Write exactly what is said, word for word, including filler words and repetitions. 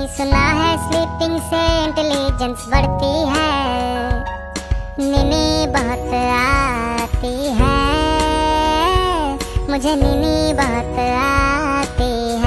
सुना है स्लीपिंग से इंटेलिजेंस बढ़ती है, नीनी बहुत आती है, मुझे नीनी बहुत आती है।